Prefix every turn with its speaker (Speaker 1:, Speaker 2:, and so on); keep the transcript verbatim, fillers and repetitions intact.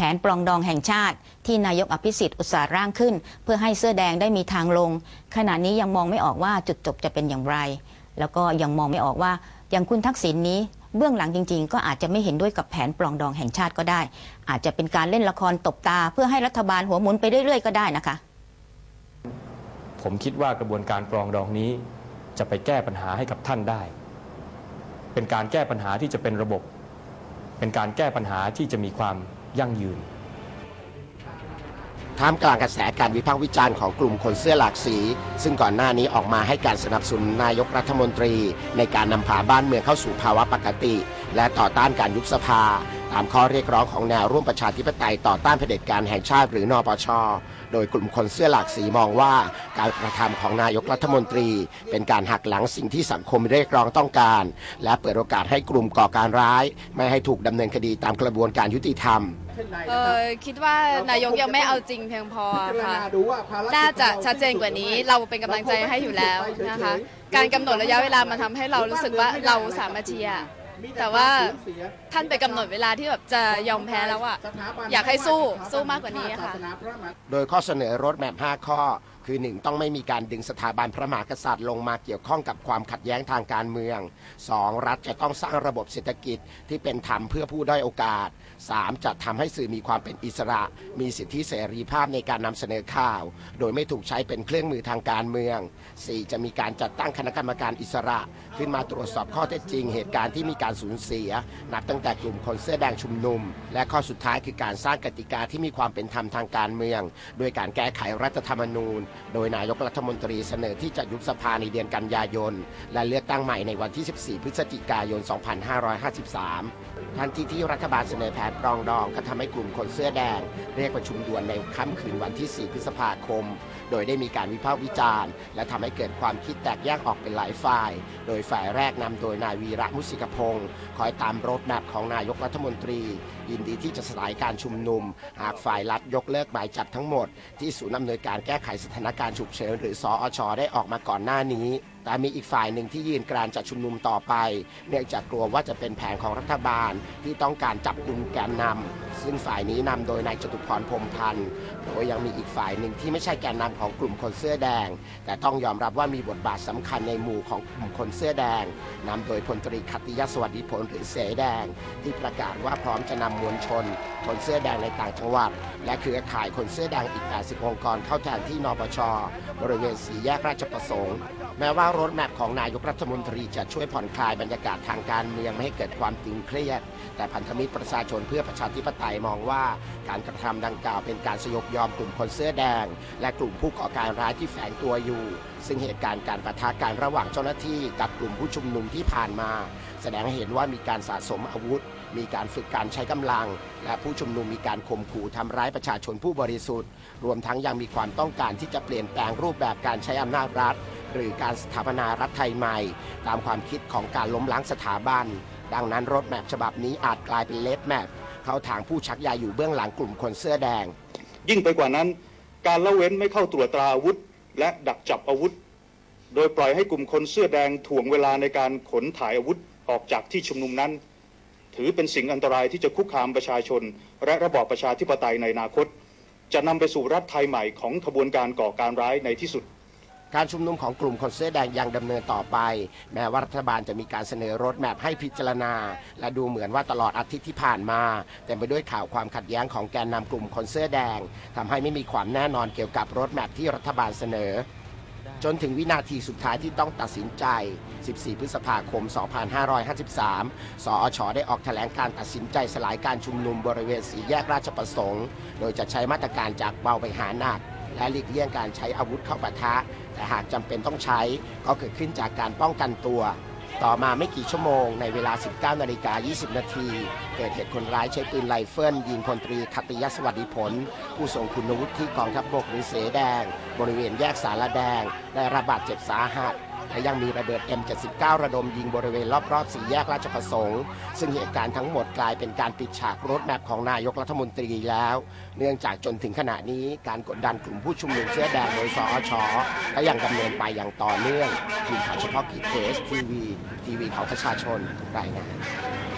Speaker 1: นปรองดองแห่งชาติที่นายกอภิสิทธิ์อุตสาห์ร่างขึ้นเพื่อให้เสื้อแดงได้มีทางลงขณะนี้ยังมองไม่ออกว่าจุดจบจะเป็นอย่างไรแล้วก็ยังมองไม่ออกว่าอย่างคุณทักษิณนี้เบื้องหลังจริงๆก็อาจจะไม่เห็นด้วยกับแผนปรองดองแห่งชาติก็ได้อาจจะเป็นการเล่นละครตบตาเพื่อให้รัฐบาลหัวหมุนไปเรื่อยๆก็ได้นะคะ
Speaker 2: ผมคิดว่ากระบวนการปรองดองนี้จะไปแก้ปัญหาให้กับท่านได้เป็นการแก้ปัญหาที่จะเป็นระบบเป็นการแก้ปัญหาที่จะมีความยั่งยืน
Speaker 3: ท่ามกลางกระแสการวิพากษ์วิจารณ์ของกลุ่มคนเสื้อหลากสีซึ่งก่อนหน้านี้ออกมาให้การสนับสนุนนายกรัฐมนตรีในการนำพาบ้านเมืองเข้าสู่ภาวะปกติและต่อต้านการยุบสภาตามข้อเรียกร้องของแนวร่วมประชาธิปไตยต่อต้านเผด็จการแห่งชาติหรือนปช.โดยกลุ่มคนเสื้อหลากสีมองว่าการกระทำของนายกรัฐมนตรีเป็นการหักหลังสิ่งที่สังคมเรียกร้องต้องการและเปิดโอกาสให้กลุ่มก่อการร้ายไม่ให้ถูกดำเนินคดีตามกระบวนการยุติธรรม
Speaker 4: เออคิดว่านายกยังไม่เอาจริงเพียงพอค่ะน่าจะชัดเจนกว่านี้เราเป็นกำลังใจให้อยู่แล้วนะคะการกำหนดระยะเวลามันทำให้เรารู้สึกว่าเราสามารถเชียร์แต่ว่าท่านไปกำหนดเวลาที่แบบจะยอมแพ้แล้วอะอยากให้สู้สู้มากกว่านี้ค่ะ
Speaker 3: โดยข้อเสนอรถแมพห้าข้อคือหนึ่งต้องไม่มีการดึงสถาบันพระมหากษัตริย์ลงมาเกี่ยวข้องกับความขัดแย้งทางการเมืองสองรัฐจะต้องสร้างระบบเศรษฐกิจที่เป็นธรรมเพื่อผู้ด้อยโอกาสสามจะทำให้สื่อมีความเป็นอิสระมีสิทธิเสรีภาพในการนำเสนอข่าวโดยไม่ถูกใช้เป็นเครื่องมือทางการเมืองสี่จะมีการจัดตั้งคณะกรรมการอิสระขึ้นมาตรวจสอบข้อเท็จจริงเหตุการณ์ที่มีการสูญเสียนับตั้งแต่กลุ่มคนเสื้อแดงชุมนุมและข้อสุดท้ายคือการสร้างกติกาที่มีความเป็นธรรมทางการเมืองโดยการแก้ไขรัฐธรรมนูญโดยนายกรัฐมนตรีเสนอที่จะยุบสภาในเดือนกันยายนและเลือกตั้งใหม่ในวันที่สิบสี่พฤศจิกายนสองพันห้าร้อยห้าสิบสามทันทีที่รัฐบาลเสนอแผนปรองดองก็ทำให้กลุ่มคนเสื้อแดงเรียกประชุมด่วนในค่ำคืนวันที่สี่พฤษภาคมโดยได้มีการวิพากษ์วิจารณ์และทำให้เกิดความคิดแตกแยกออกเป็นหลายฝ่ายโดยฝ่ายแรกนำโดยนายวีระมุสิกพงศ์คอยตามรถแมพของนายกรัฐมนตรียินดีที่จะสลายการชุมนุมหากฝ่ายรัฐยกเลิกหมายจับทั้งหมดที่ศูนย์อำนวยการแก้ไขสถานการณ์ฉุกเฉินหรือสอช.ได้ออกมาก่อนหน้านี้แต่มีอีกฝ่ายหนึ่งที่ยืนกรานจะชุมนุมต่อไปเนื่องจากกลัวว่าจะเป็นแผนของรัฐบาลที่ต้องการจับกุมแกนนำซึ่งฝ่ายนี้นำโดยนายจตุพรพรหมพันธ์โดยยังมีอีกฝ่ายหนึ่งที่ไม่ใช่แกนนำของกลุ่มคนเสื้อแดงแต่ต้องยอมรับว่ามีบทบาทสำคัญในหมู่ของกลุ่มคนเสื้อแดงนำโดยพลตรีขัตติยสวัสดิผลหรือเสแดงที่ประกาศว่าพร้อมจะนำมวลชนคนเสื้อแดงในต่างจังหวัดและเครือข่ายคนเสื้อแดงอีกแปดสิบองค์กรเข้าแทนที่นปช.บริเวณสี่แยกราชประสงค์แม้ว่ารถแมพของนายกรัฐมนตรีจะช่วยผ่อนคลายบรรยากาศทางการเมืองไม่ให้เกิดความตึงเครียดแต่พันธมิตรประชาชนเพื่อประชาธิปไตยมองว่าการกระทำดังกล่าวเป็นการสยบยอมกลุ่มคนเสื้อแดงและกลุ่มผู้ก่อการร้ายที่แฝงตัวอยู่ซึ่งเหตุการณ์การปะทะกันระหว่างเจ้าหน้าที่กับกลุ่มผู้ชุมนุมที่ผ่านมาแสดงให้เห็นว่ามีการสะสมอาวุธมีการฝึกการใช้กำลังและผู้ชุมนุมมีการข่มขู่ทำร้ายประชาชนผู้บริสุทธิ์รวมทั้งยังมีความต้องการที่จะเปลี่ยนแปลงรูปแบบการใช้อำนาจรัฐหรือการสถาปนารัฐไทยใหม่ตามความคิดของการล้มล้างสถาบันดังนั้นรถแมพฉบับนี้อาจกลายเป็นเลดแมพเข้าทางผู้ชักใยอยู่เบื้องหลังกลุ่มคนเสื้อแดง
Speaker 5: ยิ่งไปกว่านั้นการละเว้นไม่เข้าตรวจตราอาวุธและดักจับอาวุธโดยปล่อยให้กลุ่มคนเสื้อแดงถ่วงเวลาในการขนถ่ายอาวุธออกจากที่ชุมนุมนั้นถือเป็นสิ่งอันตรายที่จะคุกคามประชาชนและระบอบประชาธิปไตยในอนาคตจะนำไปสู่รัฐไทยใหม่ของขบวนการก่อการร้ายในที่สุด
Speaker 3: การชุมนุมของกลุ่มคนเสื้อแดงยังดำเนินต่อไปแม้ว่ารัฐบาลจะมีการเสนอรถแมพให้พิจารณาและดูเหมือนว่าตลอดอาทิตย์ที่ผ่านมาเต็มไปด้วยข่าวความขัดแย้งของแกนนำกลุ่มคนเสื้อแดงทำให้ไม่มีความแน่นอนเกี่ยวกับรถแมพที่รัฐบาลเสนอจนถึงวินาทีสุดท้ายที่ต้องตัดสินใจสิบสี่พฤษภาคมสองพันห้าร้อยห้าสิบสามสอช.ได้ออกแถลงการตัดสินใจสลายการชุมนุมบริเวณสี่แยกราชประสงค์โดยจะใช้มาตรการจากเบาไปหาหนักและหลีกเลี่ยงการใช้อาวุธเข้าปะทะแต่หากจำเป็นต้องใช้ก็เกิดขึ้นจากการป้องกันตัวต่อมาไม่กี่ชั่วโมงในเวลา สิบเก้านาฬิกายี่สิบนาทีเกิดเหตุคนร้ายใช้ปืนไรเฟิลยิงพลตรีขัตติยสวัสดิผลผู้ทรงคุณวุฒิที่กองทัพบกหรือเสแดงบริเวณแยกสารแดงได้รับบาดเจ็บสาหัสและยังมีระเบิด เอ็ม เจ็ดสิบเก้า ระดมยิงบริเวณรอบๆสี่แยกราชประสงค์ซึ่งเหตุการณ์ทั้งหมดกลายเป็นการปิดฉากรถแมพของนายกรัฐมนตรีแล้วเนื่องจากจนถึงขณะนี้การกดดันกลุ่มผู้ชุมนุมเสื้อแดงโดยสอช.ก็ยังดำเนินไปอย่างต่อเนื่องทีมข่าวเฉพาะกิจ เอ เอส ที วี ทีวีของประชาชนรายงาน